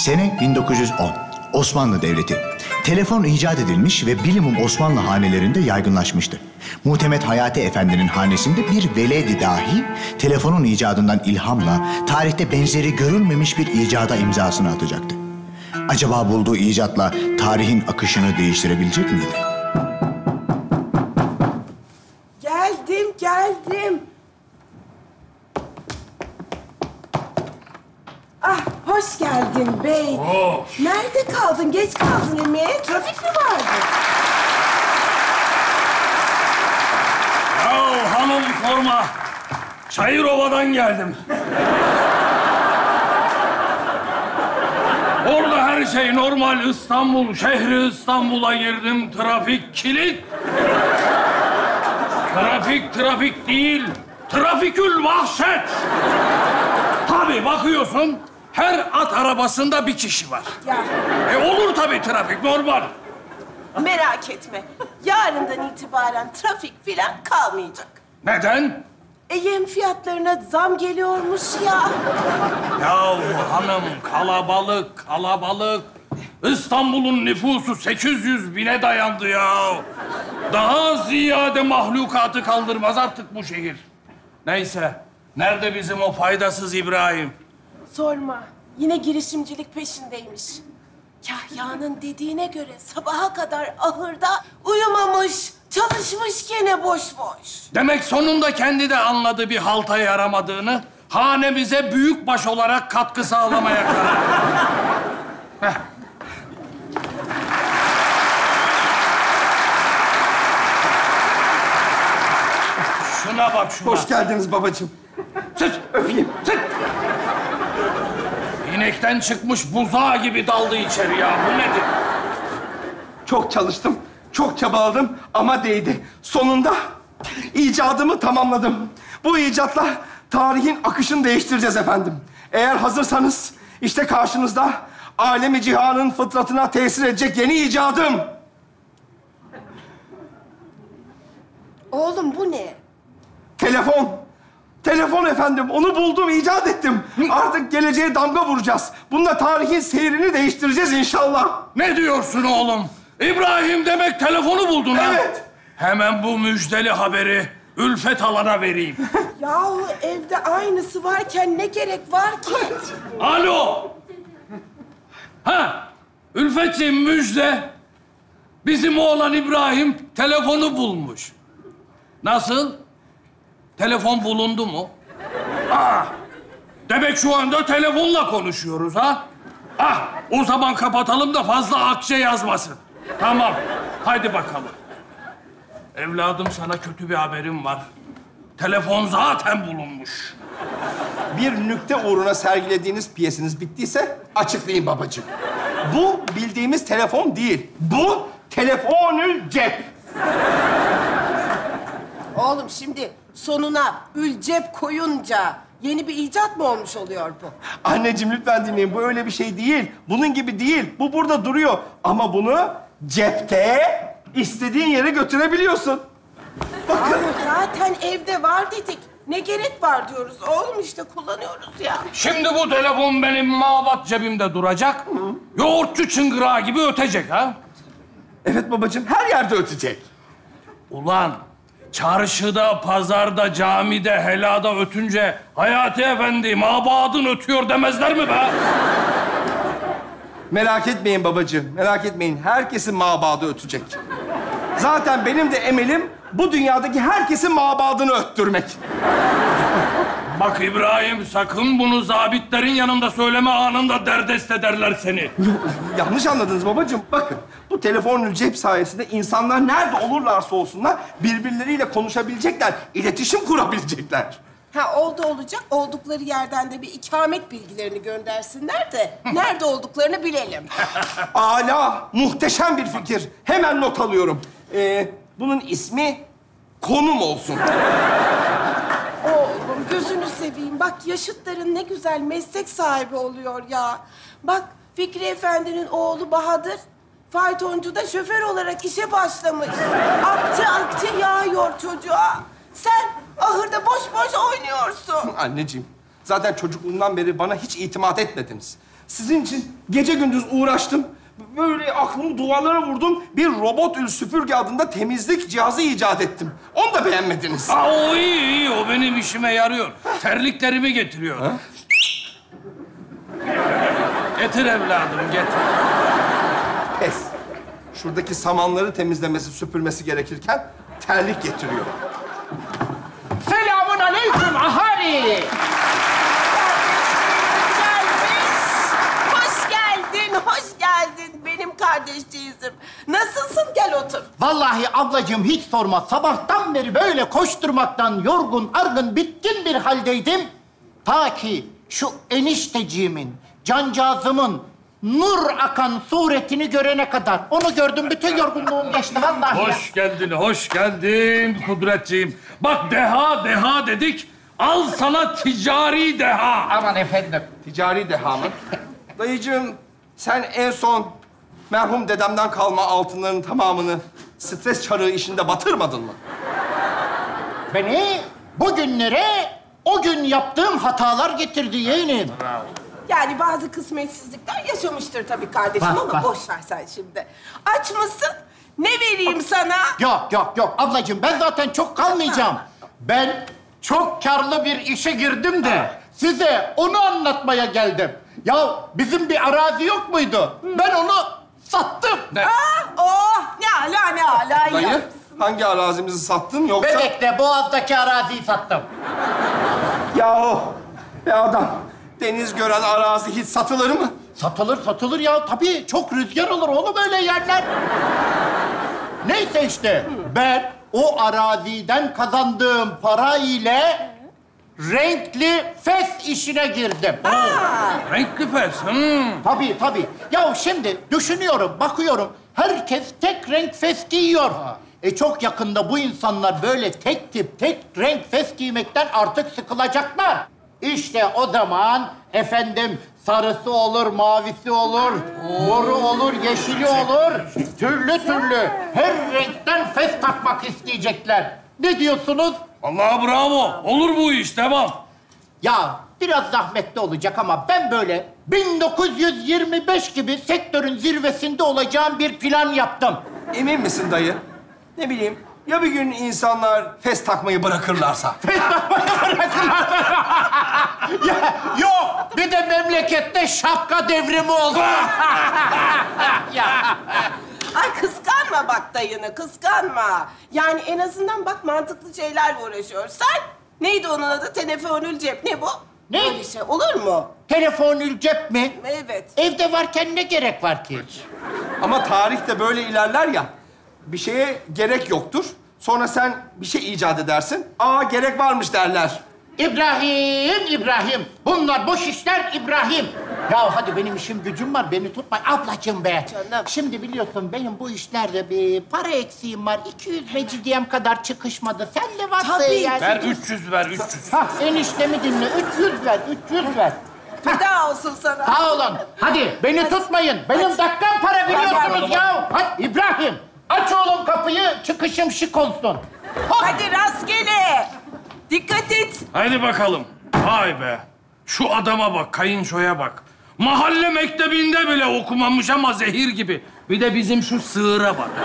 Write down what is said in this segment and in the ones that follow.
Sene 1910. Osmanlı Devleti. Telefon icat edilmiş ve bilimum Osmanlı hanelerinde yaygınlaşmıştı. Muhtemet Hayati Efendi'nin hanesinde bir veledi dahi telefonun icadından ilhamla tarihte benzeri görülmemiş bir icada imzasını atacaktı. Acaba bulduğu icatla tarihin akışını değiştirebilecek miydi? Geldim. Ah, hoş geldin bey. Hoş. Nerede kaldın? Geç kaldın yemeğe. Trafik mi vardı? Ya hanım sorma. Çayırova'dan geldim. Orada her şey normal. İstanbul, şehri İstanbul'a girdim. Trafik kilit. Trafik değil. Trafikül vahşet. Tabii bakıyorsun, her at arabasında bir kişi var. Ya Olur tabii, trafik normal. merak etme. Yarından itibaren trafik filan kalmayacak. Neden? Yem fiyatlarına zam geliyormuş ya. Yahu hanım, kalabalık. İstanbul'un nüfusu 800 bine dayandı ya. Daha ziyade mahlukatı kaldırmaz artık bu şehir. Neyse, nerede bizim o faydasız İbrahim? Sorma. Yine girişimcilik peşindeymiş. Kahya'nın dediğine göre sabaha kadar ahırda uyumamış, çalışmış gene boş boş. Demek sonunda kendi de anladı bir halta yaramadığını. Hanemize büyükbaş olarak katkı sağlamaya karar verdi. Şuna bak şuna. Hoş geldiniz babacığım. Sus! Öpeyim. Sus! İnekten çıkmış buzağı gibi daldı içeri ya. Bu nedir? Çok çalıştım, çok çabaladım ama değdi. Sonunda icadımı tamamladım. Bu icatla tarihin akışını değiştireceğiz efendim. Eğer hazırsanız işte karşınızda alemi cihanın fıtratına tesir edecek yeni icadım. Oğlum bu ne? Telefon. Telefon efendim. Onu buldum, icat ettim. Artık geleceğe damga vuracağız. Bununla tarihin seyrini değiştireceğiz inşallah. Ne diyorsun oğlum? İbrahim demek telefonu buldun ha? Evet. Hemen bu müjdeli haberi Ülfet Alan'a vereyim. Yahu evde aynısı varken ne gerek var ki? Alo! Ha, Ülfetciğim müjde. Bizim oğlan İbrahim telefonu bulmuş. Nasıl? Telefon bulundu mu? Demek şu anda telefonla konuşuyoruz ha? O zaman kapatalım da fazla akçe yazmasın. Tamam, hadi bakalım. Evladım, sana kötü bir haberim var. Telefon zaten bulunmuş. Bir nükte uğruna sergilediğiniz piyesiniz bittiyse açıklayın babacığım. Bu bildiğimiz telefon değil. Bu telefonül cep. Oğlum şimdi sonuna ülcep koyunca yeni bir icat mı olmuş oluyor bu? Anneciğim lütfen dinleyin. Bu öyle bir şey değil. Bunun gibi değil. Bu burada duruyor. Ama bunu cepte istediğin yere götürebiliyorsun. Abi zaten evde var dedik. Ne gerek var diyoruz. Oğlum işte kullanıyoruz ya. Şimdi bu telefon benim mabat cebimde duracak. Yoğurtçu çıngırağı gibi ötecek ha? Evet babacığım, her yerde ötecek. Ulan çarşıda, pazarda, camide, helada ötünce Hayati Efendi mabadın ötüyor demezler mi be? Merak etmeyin babacığım, merak etmeyin. Herkesin mabadı ötecek. Zaten benim de emelim bu dünyadaki herkesin mabadını öttürmek. Bak İbrahim, sakın bunu zabitlerin yanında söyleme, anında derdest ederler seni. Yanlış anladınız babacığım. Bakın, bu telefonun cep sayesinde insanlar nerede olurlarsa olsunlar birbirleriyle konuşabilecekler, iletişim kurabilecekler. Ha oldu olacak. Oldukları yerden de bir ikamet bilgilerini göndersinler de nerede olduklarını bilelim. Âlâ, muhteşem bir fikir. Hemen not alıyorum. Bunun ismi konum olsun. Oğlum gözünü seveyim. Bak yaşıtların ne güzel meslek sahibi oluyor ya. Bak Fikri Efendi'nin oğlu Bahadır faytoncuda şoför olarak işe başlamış. Akçe yağıyor çocuğa. Sen ahırda boş boş oynuyorsun. Anneciğim, zaten çocukluğumdan beri bana hiç itimat etmediniz. Sizin için gece gündüz uğraştım. Böyle aklımı duvarlara vurdum. Bir robot süpürge adında temizlik cihazı icat ettim. Onu da beğenmediniz. Aa, o iyi. O benim işime yarıyor. Terliklerimi getiriyor. Ha? Getir evladım, getir. Pes. Şuradaki samanları temizlemesi, süpürmesi gerekirken terlik getiriyor. Selamun aleyküm ahali. Hoş geldin, hoş geldin benim kardeşciğizim. Nasılsın? Gel otur. Vallahi ablacığım hiç sorma. Sabahtan beri böyle koşturmaktan yorgun, argın, bitkin bir haldeydim. Ta ki şu enişteciğimin, cancağızımın nur akan suretini görene kadar. Onu gördüm, bütün yorgunluğum geçti vallahi. Hoş geldin, hoş geldin Kudretciğim. Bak deha dedik. Al sana ticari deha. Aman efendim. Ticari deha mı? Dayıcığım, sen en son merhum dedemden kalma altınların tamamını stres çarığı işinde batırmadın mı? Beni bugünlere o gün yaptığım hatalar getirdi yeğenim. Yani bazı kısmetsizlikler yaşamıştır tabii kardeşim Bak, ama bak. boş ver sen şimdi. Aç mısın? Ne vereyim sana? Yok ablacığım ben zaten çok kalmayacağım. Ben çok karlı bir işe girdim de size onu anlatmaya geldim. Ya bizim bir arazi yok muydu? Ben onu sattım. Oh ne ala Dayı, ya. hangi arazimizi sattın yoksa... Bebek'te Boğaz'daki araziyi sattım. Yahu be adam, deniz gören arazi hiç satılır mı? Satılır ya. Tabii çok rüzgar olur oğlum öyle yerler. Neyse işte ben o araziden kazandığım para ile renkli fes işine girdim. Renkli fes. Tabii. Ya şimdi düşünüyorum, bakıyorum. Herkes tek renk fes giyiyor. Çok yakında bu insanlar böyle tek tip, tek renk fes giymekten artık sıkılacaklar. İşte o zaman efendim sarısı olur, mavisi olur, moru olur, yeşili olur. Türlü her renkten fes takmak isteyecekler. Ne diyorsunuz? Vallahi bravo. Olur bu iş, devam. Ya biraz zahmetli olacak ama ben böyle 1925 gibi sektörün zirvesinde olacağım bir plan yaptım. Emin misin dayı? Ne bileyim, ya bir gün insanlar fes takmayı bırakırlarsa? Ya, yok, bir de memlekette şapka devrimi olsun. Ya. Ay kıskanma bak dayını, kıskanma. Yani en azından bak mantıklı şeylerle uğraşıyor. Sen neydi onun adı? Telefonül cep. Ne bu? Ne? Böyle şey olur mu? Telefonül cep mi? Evet. Evde varken ne gerek var ki? Ama tarih de böyle ilerler ya, bir şeye gerek yoktur. Sonra sen bir şey icat edersin, gerek varmış derler. İbrahim. Bunlar boş işler İbrahim. Ya hadi benim işim gücüm var, beni tutma. Ablacığım be. Canım. Şimdi biliyorsun benim bu işlerde bir para eksiğim var. 200 mecidiyem kadar çıkışmadı. Sen de varsa Tabii. eğer... Ver 300 ver, 300. Hah, eniştemi dinle. 300 ver. Feda olsun sana. Sağ olun. Hadi beni tutmayın. Benim dakikam para biliyorsunuz ya. Hadi İbrahim. Aç oğlum kapıyı. Çıkışım şık olsun. Hop. Hadi rastgele. Dikkat et. Haydi bakalım. Vay be. Şu adama bak, kayınçoya bak. Mahalle mektebinde bile okumamış ama zehir gibi. Bir de bizim şu sığıra bak.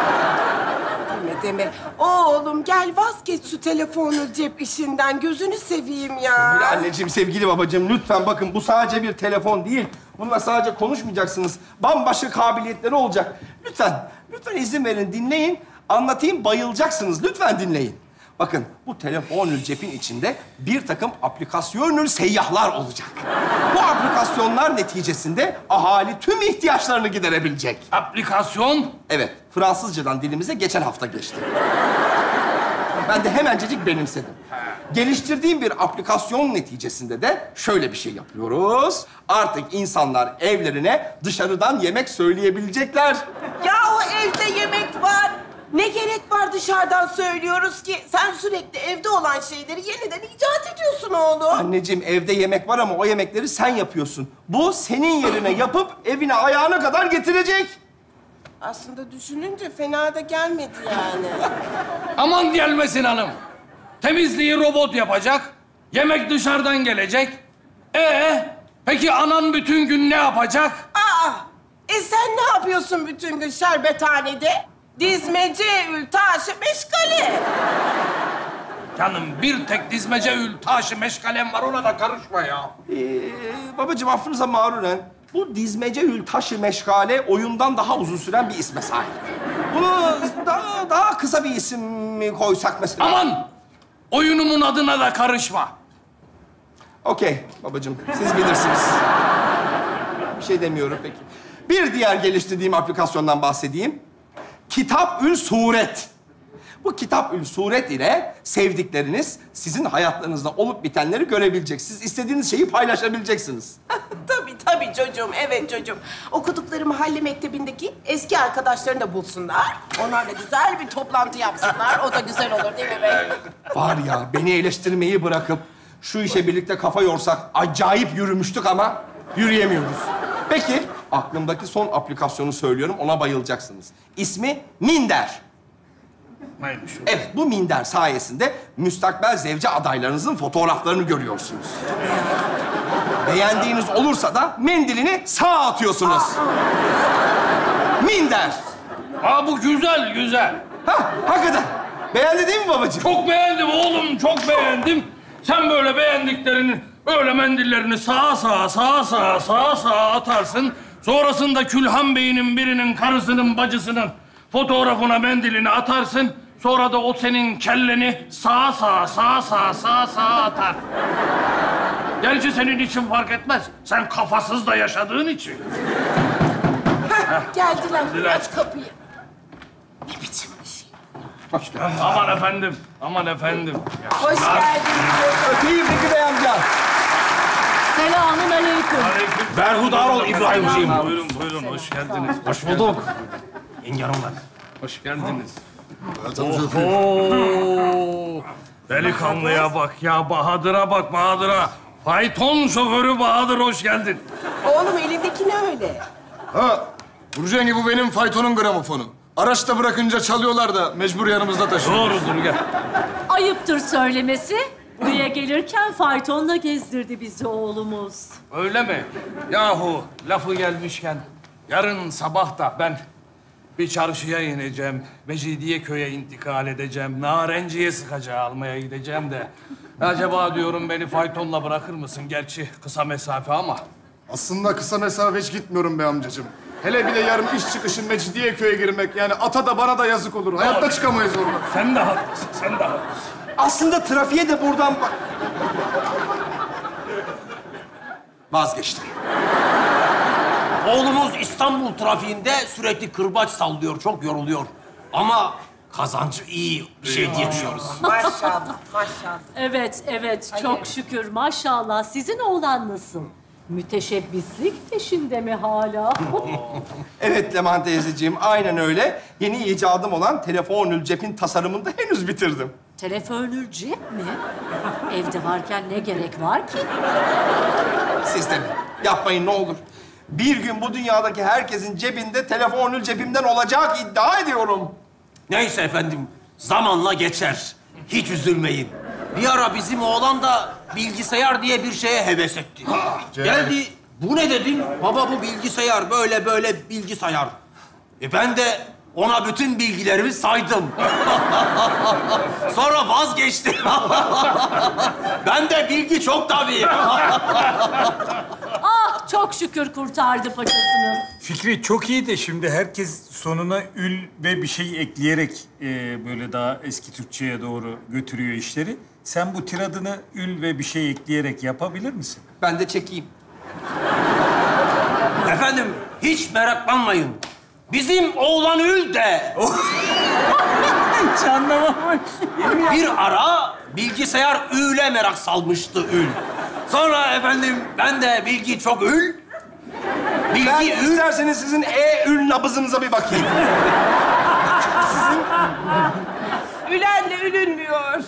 Deme. Oğlum gel vazgeç şu telefonul cep işinden. Gözünü seveyim ya. Bir anneciğim, sevgili babacığım, lütfen bakın bu sadece bir telefon değil. Bununla sadece konuşmayacaksınız. Bambaşka kabiliyetleri olacak. Lütfen izin verin, dinleyin. Anlatayım, bayılacaksınız. Lütfen dinleyin. Bakın, bu telefonül cepin içinde bir takım aplikasyonül seyyahlar olacak. Bu aplikasyonlar neticesinde ahali tüm ihtiyaçlarını giderebilecek. Aplikasyon. Evet, Fransızcadan dilimize geçen hafta geçti. Ben de hemencecik benimsedim. Geliştirdiğim bir aplikasyon neticesinde de şöyle bir şey yapıyoruz. Artık insanlar evlerine dışarıdan yemek söyleyebilecekler. Ya o evde yemek var. Ne gerek var dışarıdan söylüyoruz ki? Sen sürekli evde olan şeyleri yeniden icat ediyorsun oğlum. Anneciğim, evde yemek var ama o yemekleri sen yapıyorsun. Bu senin yerine yapıp evine ayağına kadar getirecek. Aslında düşününce fena da gelmedi yani. Aman gelmesin hanım. Temizliği robot yapacak. Yemek dışarıdan gelecek. Peki anan bütün gün ne yapacak? Sen ne yapıyorsun bütün gün şerbethanede? Dizmece, taşı, meşgale. Canım bir tek dizmece taşı meşgalem var, ona da karışma ya. Babacığım affınıza mağruren, bu dizmece taşı meşgale oyundan daha uzun süren bir isme sahip. Bunu daha kısa bir isim mi koysak mesela? Aman! Oyunumun adına da karışma. Okey babacığım, siz bilirsiniz. Bir şey demiyorum peki. Bir diğer geliştirdiğim aplikasyondan bahsedeyim. Kitap-ül Suret. Bu Kitap-ül Suret ile sevdikleriniz sizin hayatlarınızda olup bitenleri görebilecek. Siz istediğiniz şeyi paylaşabileceksiniz. Tabii çocuğum, evet çocuğum. Okudukları mahalle mektebindeki eski arkadaşlarını da bulsunlar. Onlarla güzel bir toplantı yapsınlar. O da güzel olur değil mi bey? Var ya, beni eleştirmeyi bırakıp şu işe birlikte kafa yorsak acayip yürümüştük ama yürüyemiyoruz. Peki, aklımdaki son aplikasyonu söylüyorum, ona bayılacaksınız. İsmi Minder. Neymiş o? Evet, bu Minder sayesinde müstakbel zevce adaylarınızın fotoğraflarını görüyorsunuz. Beğendiğiniz olursa da mendilini sağa atıyorsunuz. Minder. Bu güzel, güzel. Hakikaten. Beğendi değil mi babacığım? Çok beğendim oğlum, çok beğendim. Sen böyle beğendiklerini, böyle mendillerini sağa atarsın. Sonrasında Külhan Bey'in birinin karısının, bacısının fotoğrafına mendilini atarsın. Sonra da o senin kelleni sağa atar. Gerçi senin için fark etmez. Sen kafasız da yaşadığın için. Geldiler. Aç kapıyı. Ne biçim bir şey? Aman efendim. Hoş geldiniz. Öpeyim Fikri Bey amca. Selamun aleyküm. Berhudar ol İbrahimciğim. Buyurun, hoş geldiniz. Hoş bulduk. Engarımlar. Hoş geldiniz. Oho! Delikanlıya bak ya, Bahadır'a bak, Bahadır'a. Fayton şoförü Bahadır, hoş geldin. Oğlum elindeki ne öyle? Burcu yenge, bu benim faytonun gramofonu. Araçta bırakınca çalıyorlar da mecbur yanımızda taşıyoruz. Doğrudur, gel. Ayıptır söylemesi. Buraya gelirken faytonla gezdirdi bizi oğlumuz. Öyle mi? Yahu lafı gelmişken yarın sabah da ben bir çarşıya ineceğim. Mecidiyeköy'e intikal edeceğim. Narenciye sıkacağı almaya gideceğim de. Acaba diyorum beni faytonla bırakır mısın? Gerçi kısa mesafe ama. Aslında kısa mesafe hiç gitmiyorum be amcacığım. Hele bir de yarın iş çıkışı Mecidiyeköy'e girmek. Yani ata da bana da yazık olur. Hayatta çıkamayız oradan. Sen de haklısın, sen de haklısın. Aslında trafiğe de buradan bak. Vazgeçtim. Oğlumuz İstanbul trafiğinde sürekli kırbaç sallıyor, çok yoruluyor. Ama kazancı iyi bir şey diyemiyoruz. Maşallah. Evet, çok şükür maşallah. Sizin oğlan nasıl? Müteşebbislik peşinde mi hala? Evet Leman teyzeciğim, aynen öyle. Yeni icadım olan telefonül cepin tasarımını da henüz bitirdim. Telefonül cep mi? Evde varken ne gerek var ki? Siz de yapmayın ne olur. Bir gün bu dünyadaki herkesin cebinde telefonül cebimden olacak iddia ediyorum. Neyse efendim, zamanla geçer. Hiç üzülmeyin. Bir ara bizim oğlan da bilgisayar diye bir şeye heves etti. Geldi, bu ne dedim? Baba bu bilgisayar, böyle bilgisayar. Ben de ona bütün bilgilerimi saydım. Sonra vazgeçti. Ben de bilgi çok tabii. Ah çok şükür kurtardı paçasını. Fikri çok iyi de şimdi herkes sonuna ül ve bir şey ekleyerek böyle daha eski Türkçe'ye doğru götürüyor işleri. Sen bu tiradını ül ve bir şey ekleyerek yapabilir misin? Ben de çekeyim. Efendim, hiç meraklanmayın. Bizim oğlan Ül de Hiç anlamamış. bir ara bilgisayar Ül'e merak salmıştı Ül. Sonra efendim ben de bilgi çok Ül. Ben Bilgi Ül. isterseniz sizin ül nabızınıza bir bakayım. Ülenle ülünmüyor.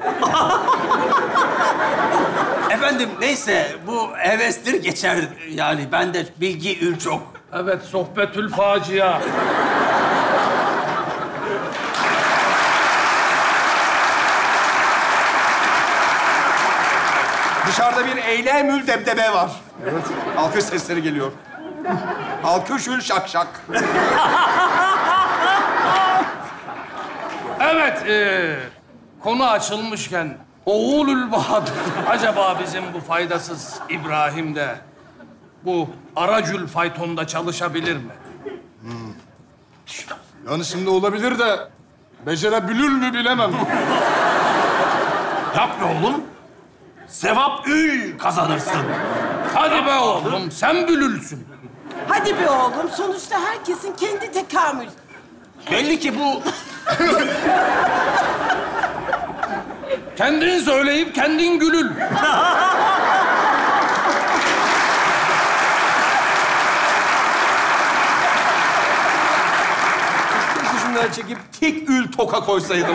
Efendim neyse bu hevestir geçer. Yani ben de bilgi Ül çok. Evet, sohbetül facia. Dışarıda bir eyle debdebe var. Evet. Alkış sesleri geliyor. Alkış ül şak şak. Evet, konu açılmışken Oğulül Bahadır acaba bizim bu faydasız İbrahim de bu Aracül faytonda çalışabilir mi? Yani şimdi olabilir de becerebilir mi bilemem. Yap be oğlum. Sevap ül kazanırsın. Hadi be oğlum, sen bülülsün. Hadi be oğlum, sonuçta herkesin kendi tekamül. Belli ki bu... Kendin söyleyip kendin gülül. Şunları çekip tek ül toka koysaydım.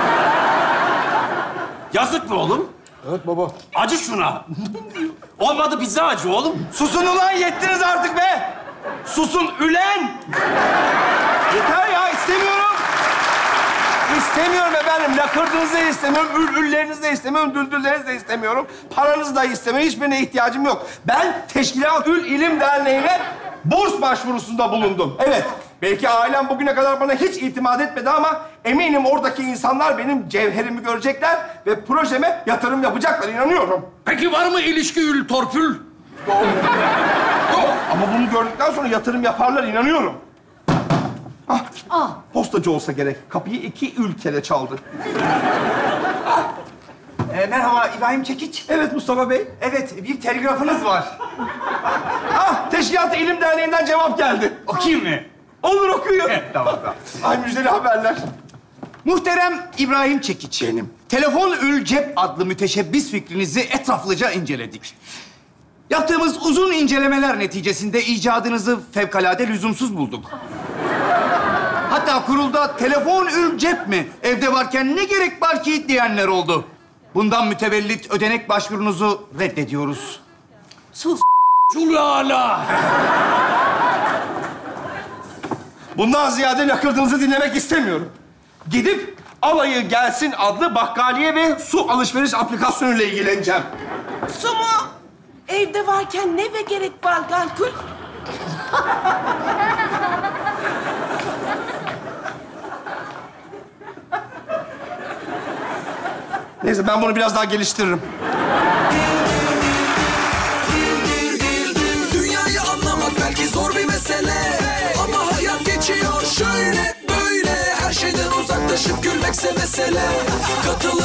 Yazık be oğlum. Evet baba. Acı şuna. Olmadı bize acı oğlum. Susun ulan, yettiniz artık be! Susun ülen! Yeter ya, istemiyorum. İstemiyorum efendim. Lakırdınızı da istemiyorum, üllerinizi de istemiyorum, düldüllerinizi de istemiyorum. Paranızı da istemiyorum, hiçbirine ihtiyacım yok. Ben Teşkilat Ül İlim Derneği'ne burs başvurusunda bulundum. Evet, belki ailem bugüne kadar bana hiç itimat etmedi ama eminim oradaki insanlar benim cevherimi görecekler ve projeme yatırım yapacaklar, inanıyorum. Peki var mı ilişki ül torpül? Yok, ama bunu gördükten sonra yatırım yaparlar, inanıyorum. Postacı olsa gerek. Kapıyı 2 ülkede çaldı. Merhaba, İbrahim Çekiç. Evet Mustafa Bey. Evet, bir telgrafınız var. Teşkilat-ı İlim Derneği'nden cevap geldi. Okuyayım mı? Olur, okuyun. Tamam. Ay müjdeli haberler. Muhterem İbrahim Çekiç. Benim. Telefon ül cep adlı müteşebbis fikrinizi etraflıca inceledik. Yaptığımız uzun incelemeler neticesinde icadınızı fevkalade lüzumsuz bulduk. Hatta kurulda telefon ül cep mi? Evde varken ne gerek var ki diyenler oldu. Bundan mütevellit ödenek başvurunuzu reddediyoruz. Sus. Şulala. Bundan ziyade lakırdınızı dinlemek istemiyorum. Gidip Alayı Gelsin adlı bakkaliye ve su alışveriş aplikasyonuyla ilgileneceğim. Su mu? Evde varken ne ve gerek var Gankul? Neyse, ben bunu biraz daha geliştiririm. Dünyayı anlamak belki zor bir mesele, ama hayat geçiyor şöyle böyle. Her şeyden uzaklaşıp gülmekse mesele. Katıl